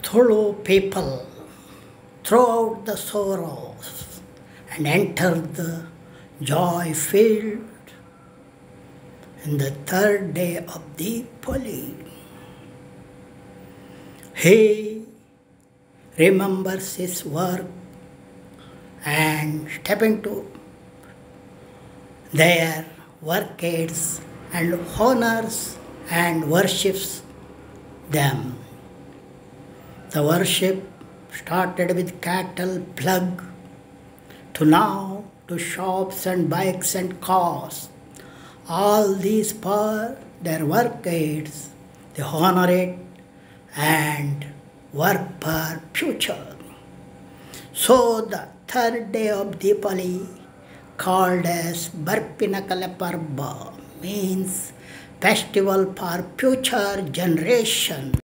through people throughout the sorrows and enter the joy filled in the third day of Deepavali. He remembers his work and step into their workades and honors and worships them. The worship started with cattle plug to now to shops and bikes and cars. All these for their workades, they honor it and work for future. So the third day of Deepavali, called as Barpinakala Parva, means festival for future generation.